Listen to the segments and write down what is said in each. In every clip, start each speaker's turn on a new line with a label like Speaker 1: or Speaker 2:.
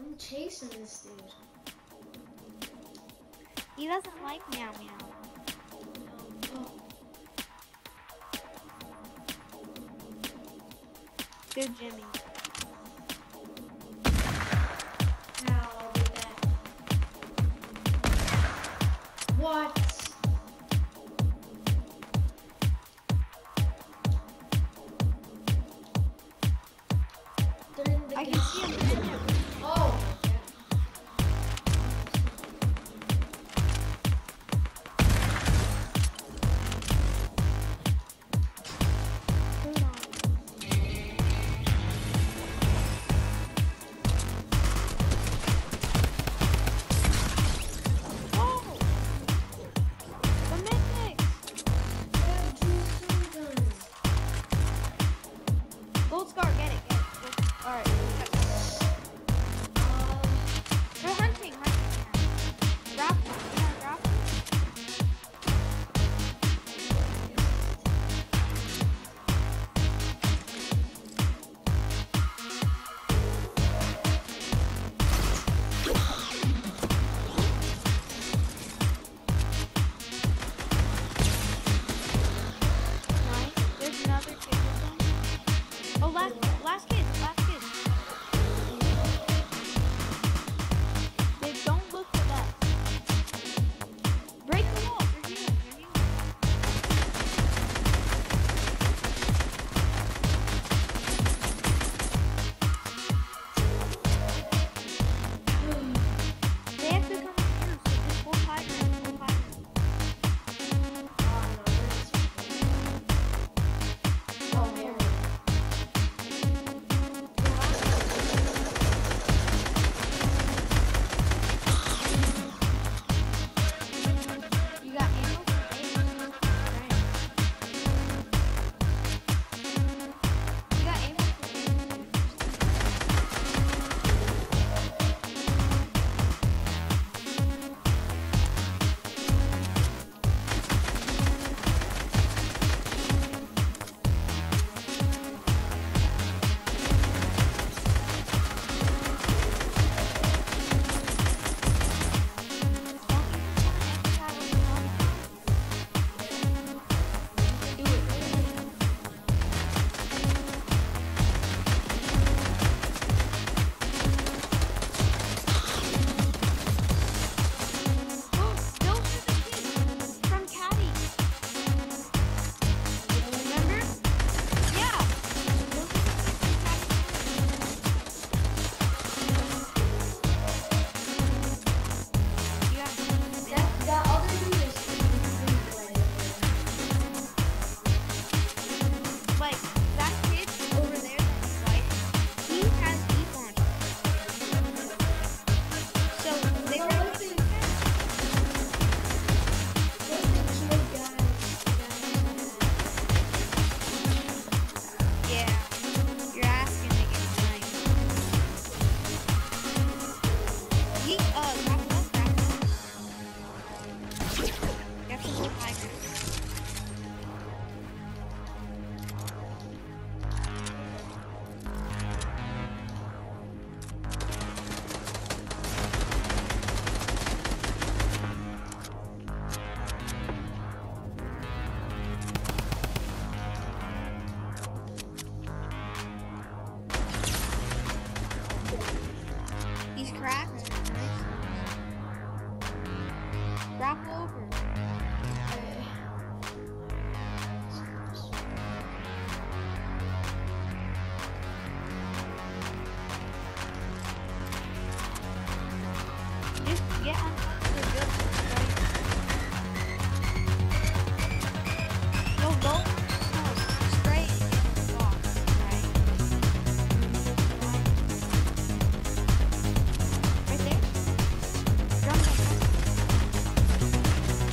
Speaker 1: I'm chasing this dude.
Speaker 2: He doesn't like meow meow.
Speaker 1: Oh,
Speaker 2: Good Jimmy.
Speaker 1: now I'll be back. What? They're in the
Speaker 2: I can
Speaker 1: gas.
Speaker 2: see him.
Speaker 1: Oh.
Speaker 2: Hold on. Oh! The mythics! Gold scar, get it. Alright. They're hunting. Grapple. Yeah, grapple. Nice. There's another kid with them. Oh, last kid. They don't look for that. Break the wall. They're healing. They have to come through, so just hold high ground.
Speaker 1: Oh, there.
Speaker 2: You got ammo for days. Right. You got ammo for days. From Caddy. Remember? Yeah. Those are the kids from Caddy.
Speaker 1: That other dude is
Speaker 2: Like, that kid over there that's white, he has heat launcher. So, they were
Speaker 1: What's the kid, guys?
Speaker 2: yeah, you're asking to get mine. He, grapple up. You have to hold high ground. He's cracked. Nice. Grapple over. Just get on top of the building, right? No, go straight into the box, right? Right there. Jump up.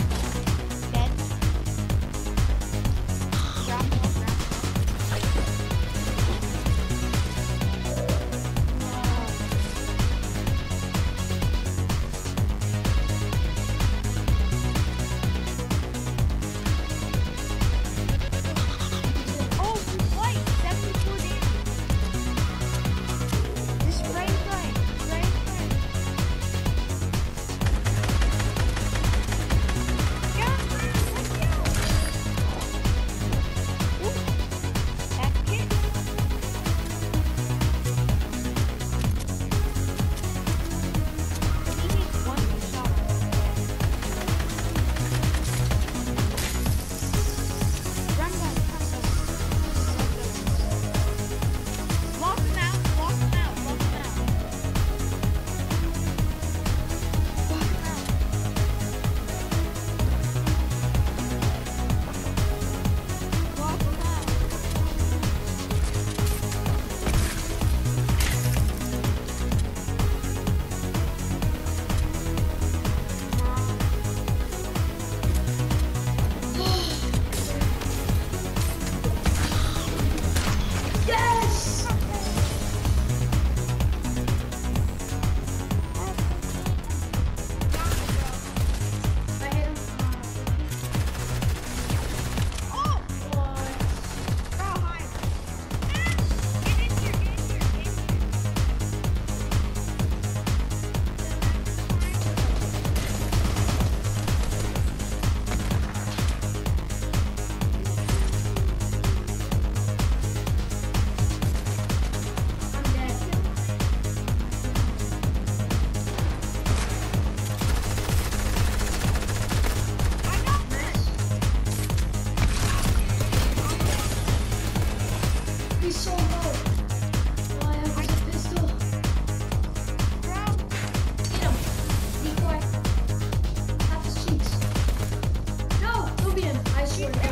Speaker 1: swear to God.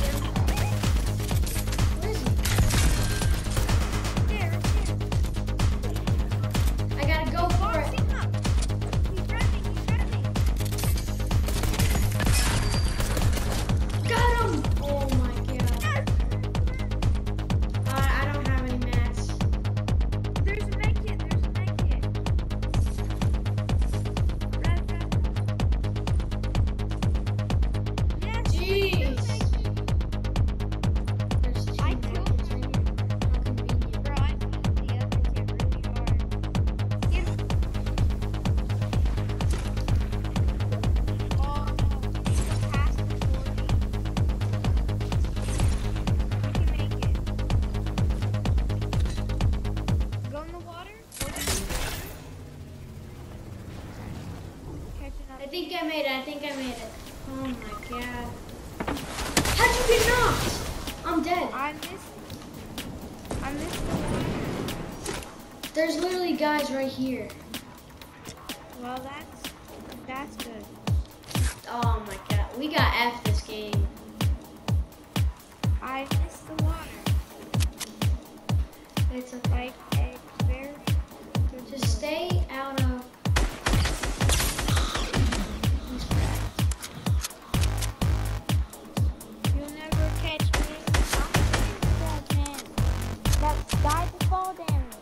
Speaker 1: Where is he?
Speaker 2: There, right there.
Speaker 1: I gotta go for
Speaker 2: Box
Speaker 1: it.
Speaker 2: him up. He's running, he's running.
Speaker 1: Got him! Oh my God.
Speaker 2: Yes!
Speaker 1: I don't have any mats.
Speaker 2: There's a med kit, there's a med kit. Red, red. Yes!
Speaker 1: Jeez. There's two
Speaker 2: I killed
Speaker 1: mats right here. How convenient.
Speaker 2: Bro, I found the other kid really hard. Get him. Oh no, he's past the 40. We can make it. Go in the water. Catching up.
Speaker 1: I think I made it. Oh my God. How'd you get knocked? I'm dead.
Speaker 2: I missed the water.
Speaker 1: There's literally guys right here.
Speaker 2: Well, that's good.
Speaker 1: Oh my God. We got F this game.
Speaker 2: I missed the water.
Speaker 1: It's okay.
Speaker 2: Like a very good
Speaker 1: Just stay out of. He's cracked.
Speaker 2: You'll never catch me. I'm that man. That died to fall damage.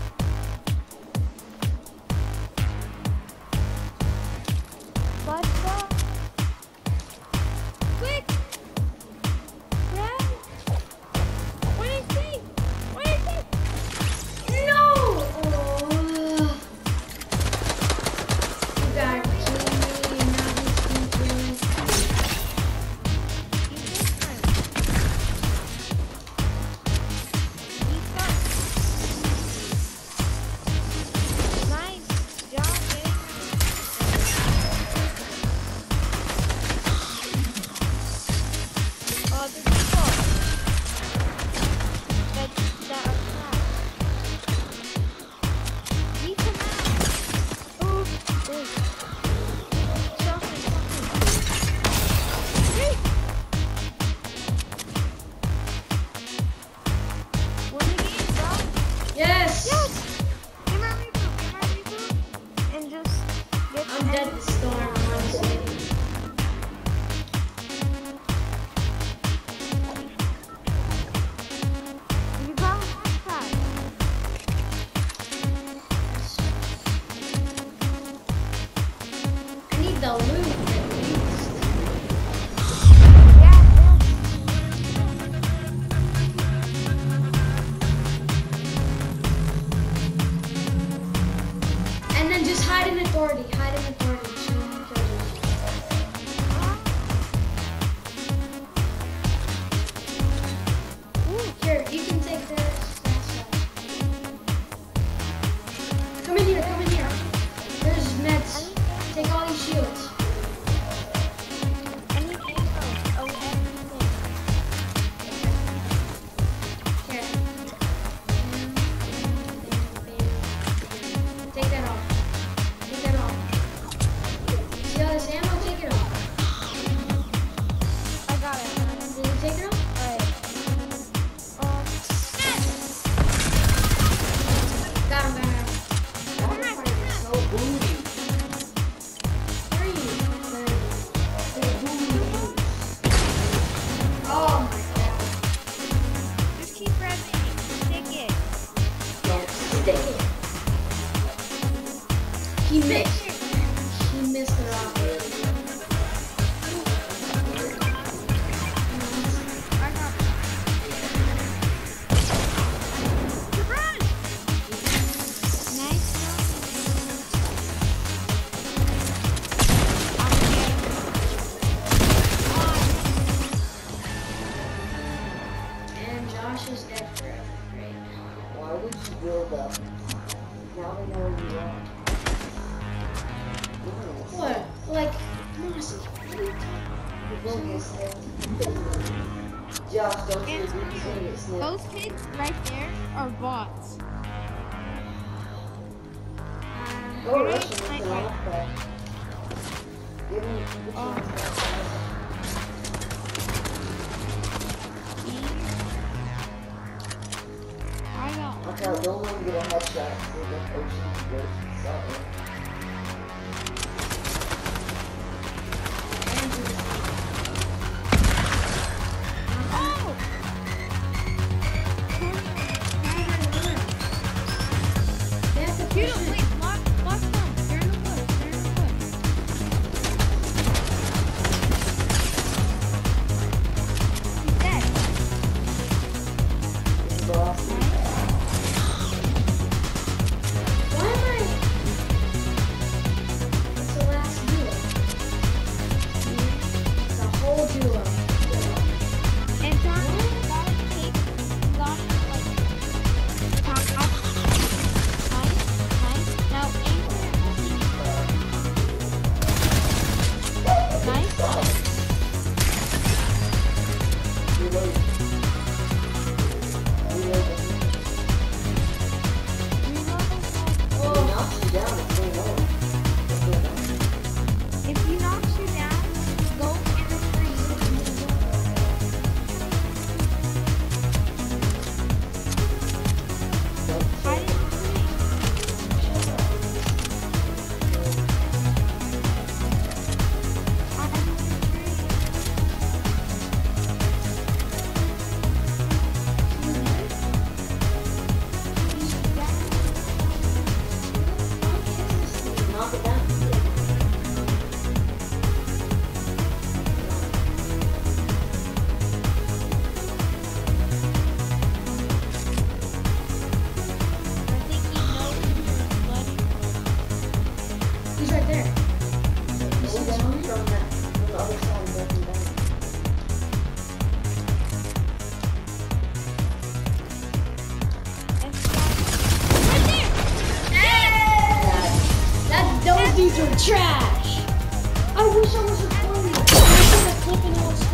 Speaker 2: Let's go. Quick! Run! What is he? What is he?
Speaker 1: No! Oh. You gotta kill me and now he's gonna kill me.
Speaker 2: He's different. He's got nice job, baby. Oh, there's people that are trapped. We come out. Oh, this. Something. Hey! Win the game, bro.
Speaker 1: Yes!
Speaker 2: Yes! Give my reboot, and just get
Speaker 1: I'm dead to storm, honestly.
Speaker 2: You got a backpack.
Speaker 1: I need the loot at least.
Speaker 2: Yeah,
Speaker 1: And then just hide in authority. Hide in authority. Shoot him, kill him. Here, you can take this. Come in here, come in here. There's meds. Take all these shields.
Speaker 2: anything else? Oh, everything.
Speaker 1: Here. Take that off. Take that off. See all this ammo? Take it off.
Speaker 2: I got it.
Speaker 1: Did you take it off?
Speaker 2: Alright.
Speaker 1: Got him, got him.
Speaker 2: Come on, come on.
Speaker 3: So booty.
Speaker 1: Where are you? Oh my God.
Speaker 2: Just keep revving. Stick it.
Speaker 1: Don't stick it. He missed. He missed the rocket.
Speaker 2: I got it. Run! Nice job. I'm getting
Speaker 1: And Josh is dead forever right now.
Speaker 3: Why would you build up? Now we know where you are.
Speaker 1: What? Like, Mossy.
Speaker 3: You're gonna get snapped. Josh, don't you
Speaker 2: And
Speaker 3: agree to get snapped?
Speaker 2: those kids right there are bots.
Speaker 3: Go rush him with the off back. Give him the chance. headshots with the ocean ghost something.
Speaker 2: Oh!
Speaker 1: They have to
Speaker 2: You
Speaker 1: push
Speaker 2: don't
Speaker 1: it.
Speaker 2: wait, lock them. They're in the woods. They're in the woods. He's dead.
Speaker 3: This is the last one.
Speaker 1: Why am I? It's the last duo. It's a whole duo.
Speaker 2: And John, you gotta take, you gotta like, top up. Nice, nice. Now aim for your ulti. Nice.
Speaker 3: Reload. Reload.
Speaker 2: Reload.
Speaker 3: If he knocks you down, it's going low. It's going low.
Speaker 2: If he knocks you down, go in the tree. Hide in the tree. Hide in the tree.
Speaker 3: Knock it down.
Speaker 2: I think he knows you're bloody.
Speaker 1: He's right there.
Speaker 3: Go down from the other side and go down.
Speaker 1: Those dudes are trash. I wish I was recording. I should have clipped it all.